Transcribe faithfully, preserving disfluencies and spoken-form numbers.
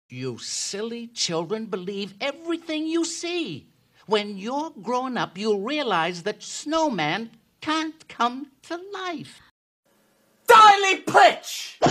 You silly children believe everything you see. When you're grown up, you'll realize that snowman can't come to life. Diley Pitch!